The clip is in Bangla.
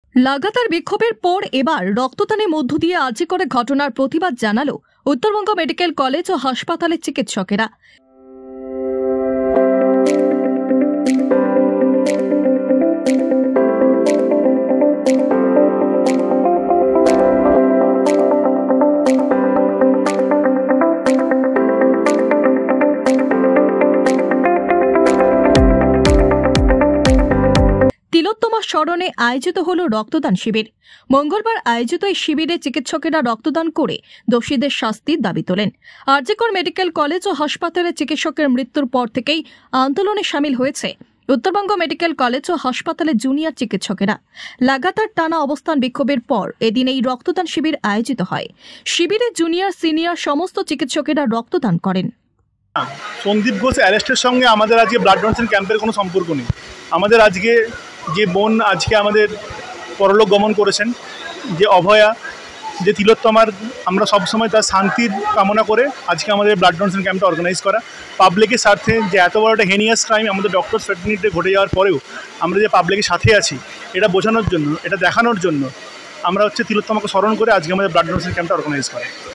লাগাতার বিক্ষোভের পর এবার রক্তদানের মধ্য দিয়ে আর্জি করে ঘটনার প্রতিবাদ জানালো উত্তরবঙ্গ মেডিকেল কলেজ ও হাসপাতালের চিকিৎসকেরা। তিলোত্তমা স্মরণে আয়োজিত হল রক্তদান শিবির। মঙ্গলবার আয়োজিত এই শিবিরে চিকিৎসকেরা রক্তদান করে দোষীদের শাস্তির দাবি তোলেন। আরজিকর মেডিকেল কলেজ ও হাসপাতালের চিকিৎসকের মৃত্যুর পর থেকেই আন্দোলনে সামিল হয়েছে উত্তরবঙ্গ মেডিকেল কলেজ ও হাসপাতালের জুনিয়র চিকিৎসকেরা। লাগাতার টানা অবস্থান বিক্ষোভের পর এদিন এই রক্তদান শিবির আয়োজিত হয়। শিবিরে জুনিয়র সিনিয়র সমস্ত চিকিৎসকেরা রক্তদান করেন। সন্দীপ ঘোষ অ্যারেস্টের সঙ্গে আমাদের আজকে ব্লাড ডোনেশন ক্যাম্পের কোনো সম্পর্ক নেই। আমাদের আজকে যে বোন আজকে আমাদের পরলোক গমন করেছেন, যে অভয়া, যে তিলোত্তমার, আমরা সবসময় তার শান্তির কামনা করে আজকে আমাদের ব্লাড ডোনেশন ক্যাম্পটা অর্গানাইজ করা। পাবলিকের স্বার্থে যে এত বড় একটা হেনিয়াস ক্রাইম আমাদের ডক্টর ফ্রেটার্নিটিতে ঘটে যাওয়ার পরেও আমরা যে পাবলিকের সাথে আছি এটা বোঝানোর জন্য, এটা দেখানোর জন্য আমরা তিলোত্তমাকে স্মরণ করে আজকে আমাদের ব্লাড ডোনেশন ক্যাম্পটা অর্গানাইজ করা।